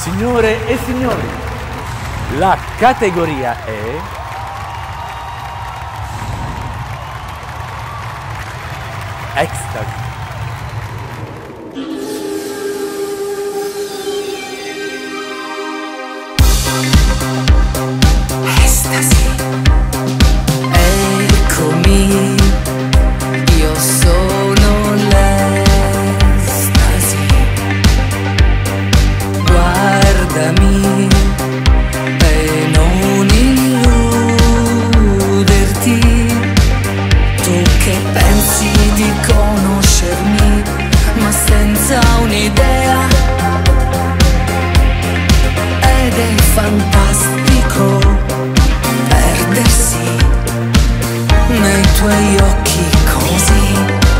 Signore e signori, la categoria è Extasy. Extasy. Eccomi, io sono l'Extasy. Guardami e non illuderti, tu che pensi di conoscermi ma senza un'idea, ed è fantastico perdersi nei tuoi occhi così.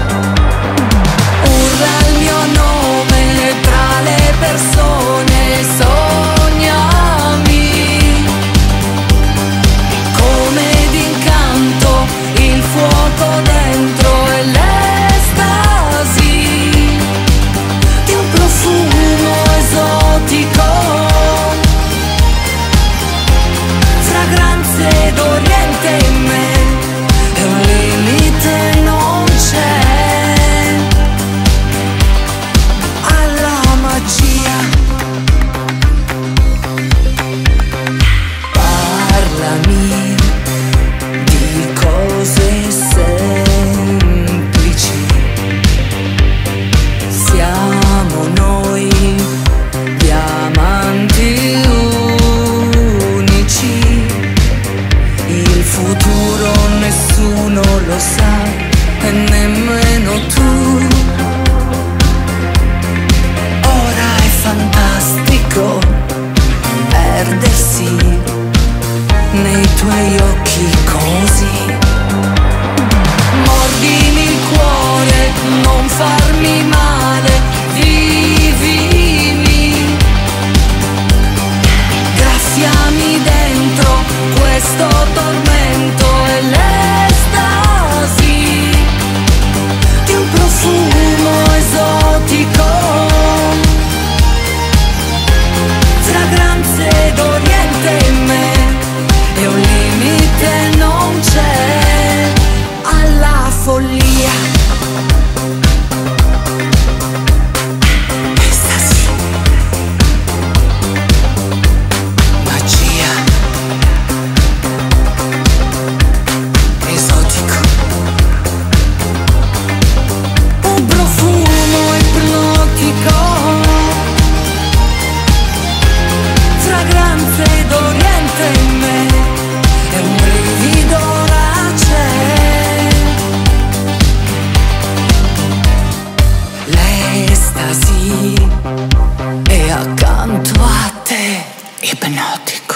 Urla il mio nome tra le persone, sognami come d'incanto il fuoco dentro e l'estasi di un profumo esotico, fragranze d'Oriente in me, e un limite non c'è alla magia. Parlami di cose semplici, siamo noi diamanti unici, il futuro nessuno lo sa e nemmeno tu. Ora è fantastico perdersi nei tuoi occhi così. Mordimi il cuore, non farmi male, vivimi, graffiami dentro questo tormento e l'estasi di un profumo esotico, fragranze d'Oriente in me, e un limite non c'è alla follia. Extasy, magia, esotico, un profumo ipnotico, fragranze d'Oriente in me, e un brivido ora c'è. L'estasi è accanto a te, ipnotico.